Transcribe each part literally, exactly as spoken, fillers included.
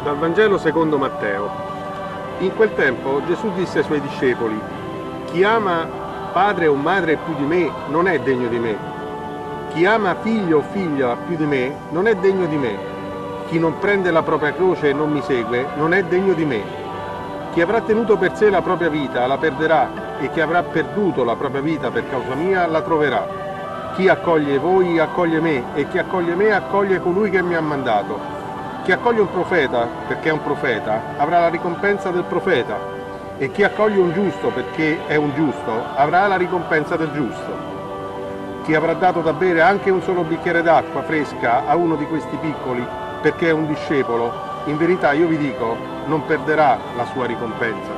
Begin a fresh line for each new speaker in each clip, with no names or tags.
Dal Vangelo secondo Matteo. In quel tempo Gesù disse ai suoi discepoli: chi ama padre o madre più di me non è degno di me. Chi ama figlio o figlia più di me non è degno di me. Chi non prende la propria croce e non mi segue non è degno di me. Chi avrà tenuto per sé la propria vita la perderà, e chi avrà perduto la propria vita per causa mia la troverà. Chi accoglie voi accoglie me, e chi accoglie me accoglie colui che mi ha mandato. Chi accoglie un profeta perché è un profeta avrà la ricompensa del profeta, e chi accoglie un giusto perché è un giusto avrà la ricompensa del giusto. Chi avrà dato da bere anche un solo bicchiere d'acqua fresca a uno di questi piccoli perché è un discepolo, in verità io vi dico, non perderà la sua ricompensa.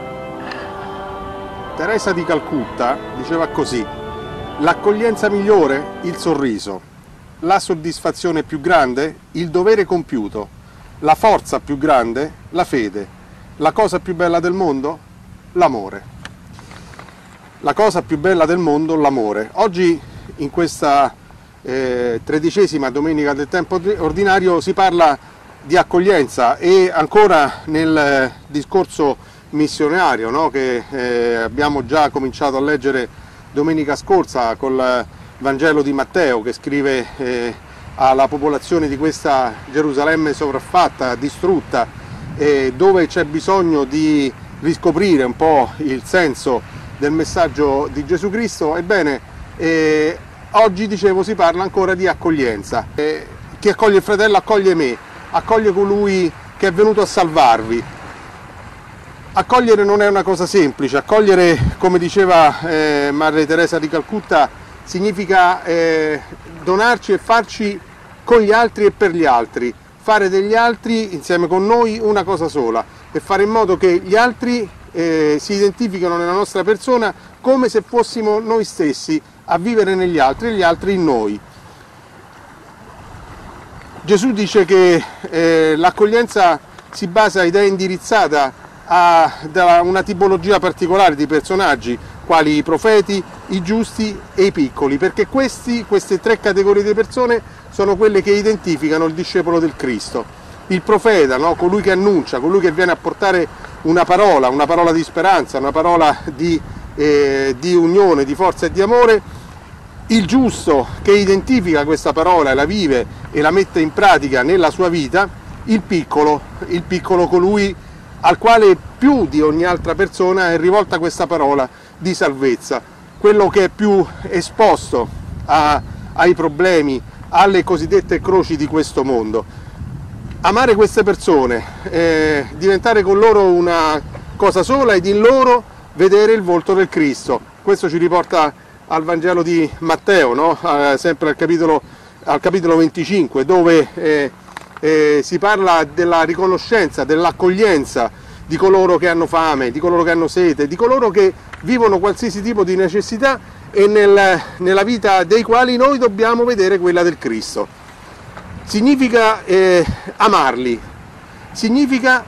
Teresa di Calcutta diceva così: l'accoglienza migliore, il sorriso. La soddisfazione più grande, il dovere compiuto. La forza più grande, la fede. La cosa più bella del mondo, l'amore. La cosa più bella del mondo, l'amore. Oggi, in questa eh, tredicesima domenica del tempo ordinario, si parla di accoglienza, e ancora nel discorso missionario, no, che eh, abbiamo già cominciato a leggere domenica scorsa col Vangelo di Matteo, che scrive eh, alla popolazione di questa Gerusalemme sopraffatta, distrutta, eh, dove c'è bisogno di riscoprire un po' il senso del messaggio di Gesù Cristo. Ebbene, eh, oggi, dicevo, si parla ancora di accoglienza. Eh, chi accoglie il fratello accoglie me, accoglie colui che è venuto a salvarvi. Accogliere non è una cosa semplice. Accogliere, come diceva eh, Madre Teresa di Calcutta, significa eh, donarci e farci con gli altri e per gli altri, fare degli altri insieme con noi una cosa sola, e fare in modo che gli altri eh, si identificano nella nostra persona come se fossimo noi stessi a vivere negli altri e gli altri in noi. Gesù dice che eh, l'accoglienza si basa ed è indirizzata a da una tipologia particolare di personaggi, quali i profeti, i giusti e i piccoli, perché questi, queste tre categorie di persone sono quelle che identificano il discepolo del Cristo. Il profeta, no? Colui che annuncia, colui che viene a portare una parola, una parola di speranza, una parola di, eh, di unione, di forza e di amore. Il giusto, che identifica questa parola e la vive e la mette in pratica nella sua vita. Il piccolo, il piccolo colui al quale più di ogni altra persona è rivolta questa parola di salvezza, quello che è più esposto a, ai problemi, alle cosiddette croci di questo mondo. Amare queste persone, eh, diventare con loro una cosa sola ed in loro vedere il volto del Cristo. Questo ci riporta al Vangelo di Matteo, no? eh, sempre al capitolo, al capitolo venticinque, dove eh, eh, si parla della riconoscenza, dell'accoglienza di coloro che hanno fame, di coloro che hanno sete, di coloro che vivono qualsiasi tipo di necessità, e nel, nella vita dei quali noi dobbiamo vedere quella del Cristo. Significa eh, amarli, significa,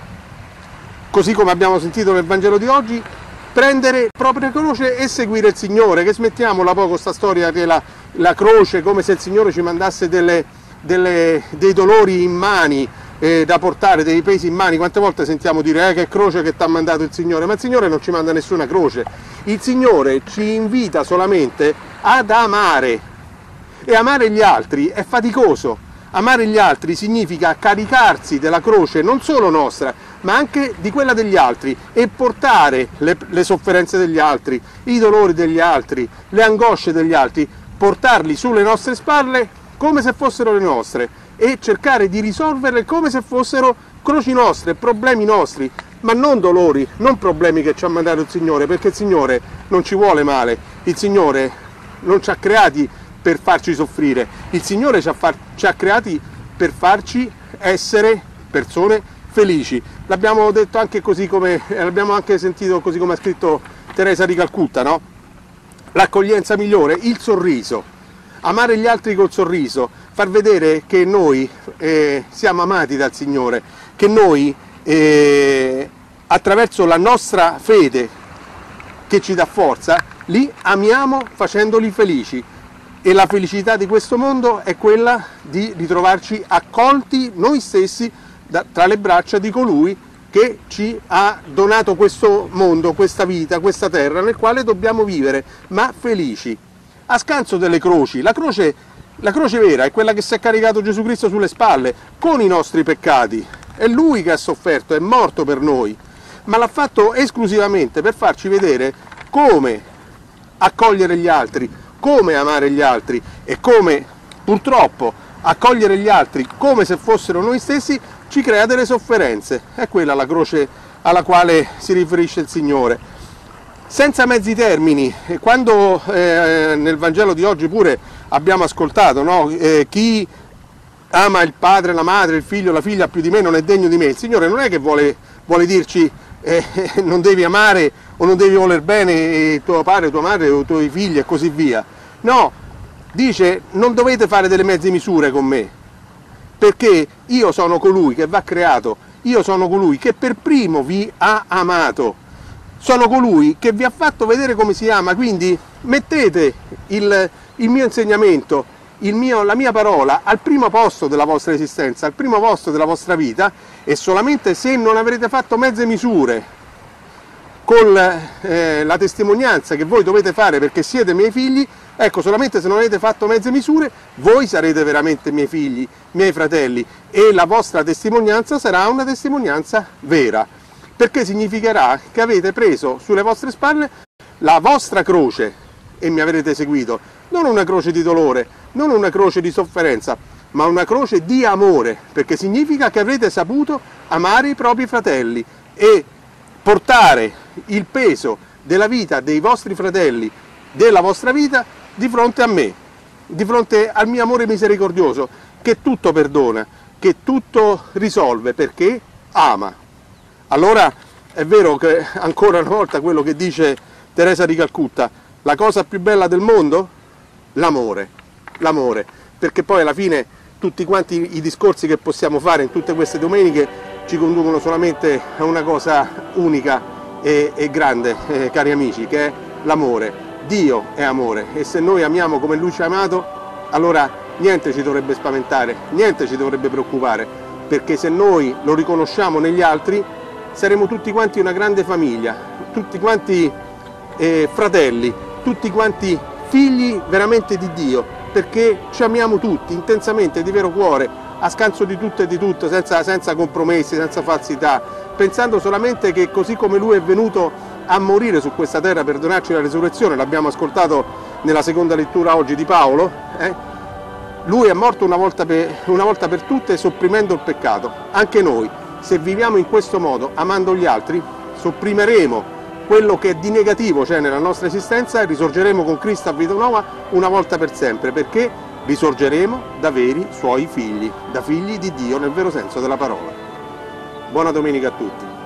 così come abbiamo sentito nel Vangelo di oggi, prendere la propria croce e seguire il Signore, che smettiamola poco sta storia che la, la croce, come se il Signore ci mandasse delle, delle, dei dolori in mani, Eh, da portare, dei pesi in mani. Quante volte sentiamo dire eh, che croce che ti ha mandato il Signore? Ma il Signore non ci manda nessuna croce. Il Signore ci invita solamente ad amare, e amare gli altri è faticoso. Amare gli altri significa caricarsi della croce non solo nostra, ma anche di quella degli altri, e portare le, le sofferenze degli altri, i dolori degli altri, le angosce degli altri, portarli sulle nostre spalle come se fossero le nostre, e cercare di risolverle come se fossero croci nostre, problemi nostri, ma non dolori, non problemi che ci ha mandato il Signore, perché il Signore non ci vuole male, il Signore non ci ha creati per farci soffrire, il Signore ci ha, far, ci ha creati per farci essere persone felici. L'abbiamo detto anche così, come l'abbiamo anche sentito così come ha scritto Teresa di Calcutta, no? L'accoglienza migliore, il sorriso. Amare gli altri col sorriso, far vedere che noi eh, siamo amati dal Signore, che noi eh, attraverso la nostra fede che ci dà forza, li amiamo facendoli felici. E la felicità di questo mondo è quella di ritrovarci accolti noi stessi da, tra le braccia di colui che ci ha donato questo mondo, questa vita, questa terra nel quale dobbiamo vivere, ma felici. A scanso delle croci, la croce, la croce vera è quella che si è caricato Gesù Cristo sulle spalle con i nostri peccati. È Lui che ha sofferto, è morto per noi, ma l'ha fatto esclusivamente per farci vedere come accogliere gli altri, come amare gli altri e come purtroppo accogliere gli altri come se fossero noi stessi ci crea delle sofferenze. È quella la croce alla quale si riferisce il Signore. Senza mezzi termini, quando eh, nel Vangelo di oggi pure abbiamo ascoltato, no? eh, chi ama il padre, la madre, il figlio, la figlia più di me non è degno di me. Il Signore non è che vuole, vuole dirci eh, non devi amare o non devi voler bene tuo padre, tua madre o i tuoi figli e così via. No, dice non dovete fare delle mezze misure con me, perché io sono colui che va creato, io sono colui che per primo vi ha amato, sono colui che vi ha fatto vedere come si ama, quindi mettete il, il mio insegnamento, il mio, la mia parola al primo posto della vostra esistenza, al primo posto della vostra vita, e solamente se non avrete fatto mezze misure con eh, la testimonianza che voi dovete fare perché siete miei figli, ecco, solamente se non avete fatto mezze misure, voi sarete veramente miei figli, miei fratelli, e la vostra testimonianza sarà una testimonianza vera, perché significherà che avete preso sulle vostre spalle la vostra croce e mi avrete seguito, non una croce di dolore, non una croce di sofferenza, ma una croce di amore, perché significa che avrete saputo amare i propri fratelli e portare il peso della vita dei vostri fratelli, della vostra vita, di fronte a me, di fronte al mio amore misericordioso, che tutto perdona, che tutto risolve, perché ama. Allora è vero che ancora una volta quello che dice Teresa di Calcutta, la cosa più bella del mondo? L'amore, l'amore, perché poi alla fine tutti quanti i discorsi che possiamo fare in tutte queste domeniche ci conducono solamente a una cosa unica e, e grande, eh, cari amici, che è l'amore. Dio è amore e se noi amiamo come Lui ci ha amato, allora niente ci dovrebbe spaventare, niente ci dovrebbe preoccupare, perché se noi lo riconosciamo negli altri saremo tutti quanti una grande famiglia, tutti quanti eh, fratelli, tutti quanti figli veramente di Dio, perché ci amiamo tutti intensamente, di vero cuore, a scanso di tutto e di tutto, senza, senza compromessi, senza falsità, pensando solamente che così come Lui è venuto a morire su questa terra per donarci la resurrezione, l'abbiamo ascoltato nella seconda lettura oggi di Paolo, eh? Lui è morto una volta, per, una volta per tutte sopprimendo il peccato. Anche noi, se viviamo in questo modo, amando gli altri, sopprimeremo quello che di negativo c'è nella nostra esistenza e risorgeremo con Cristo a vita nuova una volta per sempre, perché risorgeremo da veri Suoi figli, da figli di Dio nel vero senso della parola. Buona domenica a tutti.